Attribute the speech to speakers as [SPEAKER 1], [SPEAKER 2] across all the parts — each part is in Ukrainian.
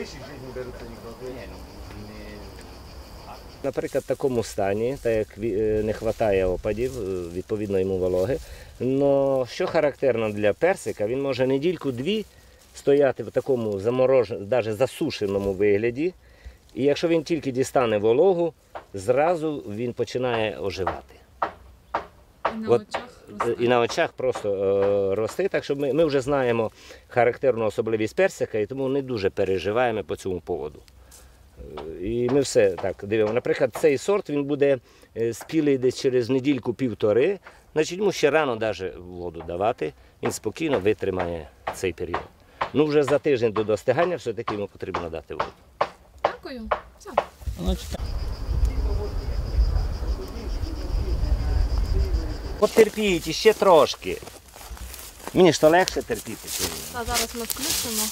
[SPEAKER 1] лишить життя не беруться ніколи.
[SPEAKER 2] Наприклад, в такому стані, так як не вистачає опадів, відповідно йому вологи. Но що характерно для персика, він може недільку-дві стояти в такому замороженому, навіть засушеному вигляді. І якщо він тільки дістане вологу, зразу він починає оживати. І на очах просто рости. Так що ми вже знаємо характерну особливість персика, і тому не дуже переживаємо по цьому поводу. І ми все так дивимо. Наприклад, цей сорт він буде спілий десь через недільку-півтори, значить йому ще рано навіть воду давати, він спокійно витримає цей період. Ну вже за тиждень до достигання все-таки йому потрібно дати воду.
[SPEAKER 3] Дякую. Все.
[SPEAKER 2] Потерпіть ще трошки. Мені ж то легше терпіти.
[SPEAKER 3] А зараз ми включимо.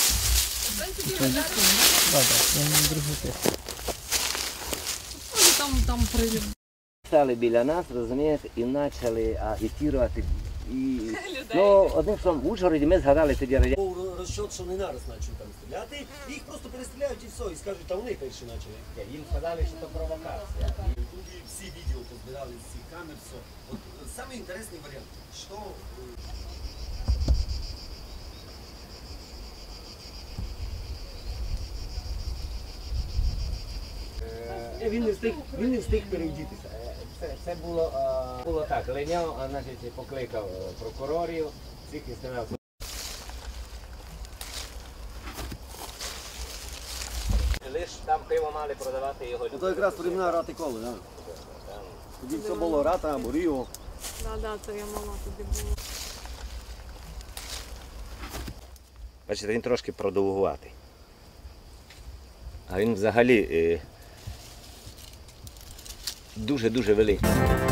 [SPEAKER 3] Там прийде.
[SPEAKER 2] Стали біля нас, розумієте, і почали агітувати. Ну, одним словом, в Ужгороді ми згадали тоді радянську.
[SPEAKER 1] Був розчет, що не нараз почали там стріляти, і їх просто перестріляють і все, і скажуть, та вони перші почали.
[SPEAKER 2] Їм сказали, що це провокація.
[SPEAKER 1] Тут всі відео позбирали з цих камер, все. От самий інтересний варіант, що... Він не встиг перевдітися.
[SPEAKER 2] Це було так, Леняв, значить, покликав прокурорів, всіх і сказав. Лиш там пиво мали продавати його.
[SPEAKER 1] Це якраз времена рати коли, так? Тоді все було рата або Ріо.
[SPEAKER 3] Так, це я мама тоді була.
[SPEAKER 2] Бачите, він трошки продовгуватий. А він взагалі дуже-дуже великий.